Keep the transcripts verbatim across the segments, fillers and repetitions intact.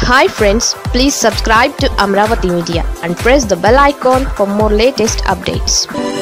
Hi friends, please subscribe to Amravati Media and press the bell icon for more latest updates.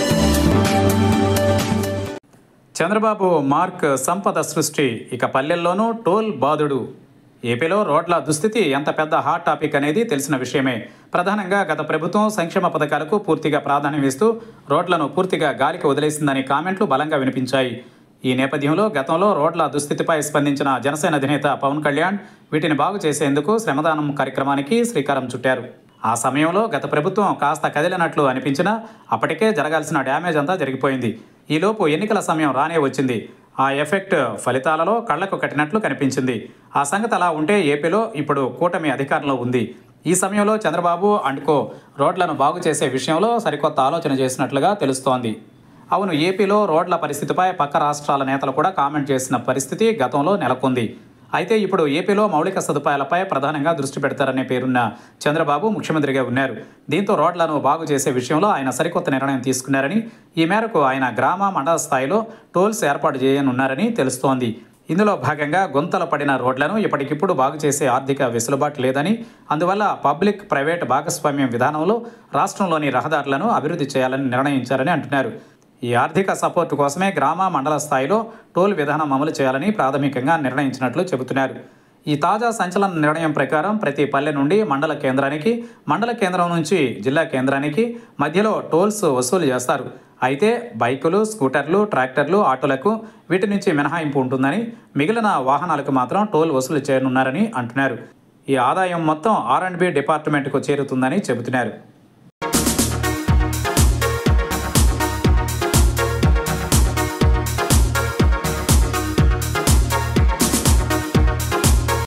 Chandrababu mark సంపద సృష్టి ఇక పల్లెల్లోనూ toll బాదుడు. ఏపీలో రోడ్ల దుస్థితి ఎంత పెద్ద హాట్ టాపిక్ అనేది తెలిసిన విషయమే. ప్రధానంగా గత ప్రభుత్వం సంక్షేమ పథకాలకు పూర్తిగా ప్రాధాన్యం ఇస్తూ రోడ్లను పూర్తిగా గాలికి వదిలేసిందని కామెంట్లు బలంగా వినిపించాయి. ఈ నేపథ్యంలో గతంలో రోడ్ల దుస్థితిపై స్పందించిన జనసేన అధినేత పవన్ కళ్యాణ్ వీటిని బాగు చేసేందుకు శ్రమదానం కార్యక్రమానికి శ్రీకారం చుట్టారు. ఆ సమయంలో గత ప్రభుత్వం కాస్త కదిలినట్లు అనిపించినా అప్పటికే జరగాల్సిన డ్యామేజ్ అంతా జరిగిపోయింది. ఈలోపు ఎన్నికల సమయం రానే వచ్చింది. ఆ ఎఫెక్ట్ ఫలితాలలో కళ్లకు కట్టినట్లు కనిపించింది. ఆ సంగతి అలా ఉంటే ఏపీలో ఇప్పుడు కూటమి అధికారంలో ఉంది. ఈ సమయంలో చంద్రబాబు అండ్కో రోడ్లను బాగు చేసే విషయంలో సరికొత్త ఆలోచన చేసినట్లుగా తెలుస్తోంది. అవును, ఏపీలో రోడ్ల పరిస్థితిపై పక్క రాష్ట్రాల నేతలు కూడా కామెంట్ చేసిన పరిస్థితి గతంలో నెలకొంది. అయితే ఇప్పుడు ఏపీలో మౌలిక సదుపాయాలపై ప్రధానంగా దృష్టి పెడతారనే పేరున్న చంద్రబాబు ముఖ్యమంత్రిగా ఉన్నారు. దీంతో రోడ్లను బాగు చేసే విషయంలో ఆయన సరికొత్త నిర్ణయం తీసుకున్నారని, ఈ మేరకు ఆయన గ్రామ మండల స్థాయిలో టోల్స్ ఏర్పాటు చేయనున్నారని తెలుస్తోంది. ఇందులో భాగంగా గుంతలు పడిన రోడ్లను ఇప్పటికిప్పుడు బాగు చేసే ఆర్థిక వెసులుబాటు లేదని, అందువల్ల పబ్లిక్ ప్రైవేట్ భాగస్వామ్యం విధానంలో రాష్ట్రంలోని రహదారులను అభివృద్ధి చేయాలని నిర్ణయించారని అంటున్నారు. ఈ ఆర్థిక సపోర్టు కోసమే గ్రామ మండల స్థాయిలో టోల్ విధానం అమలు చేయాలని ప్రాథమికంగా నిర్ణయించినట్లు చెబుతున్నారు. ఈ తాజా సంచలన నిర్ణయం ప్రకారం ప్రతి పల్లె నుండి మండల కేంద్రానికి, మండల కేంద్రం నుంచి జిల్లా కేంద్రానికి మధ్యలో టోల్స్ వసూలు చేస్తారు. అయితే బైకులు, స్కూటర్లు, ట్రాక్టర్లు, ఆటోలకు వీటి నుంచి మినహాయింపు ఉంటుందని, మిగిలిన వాహనాలకు మాత్రం టోల్ వసూలు చేయనున్నారని అంటున్నారు. ఈ ఆదాయం మొత్తం ఆర్ అండ్ బి డిపార్ట్మెంట్కు చేరుతుందని చెబుతున్నారు.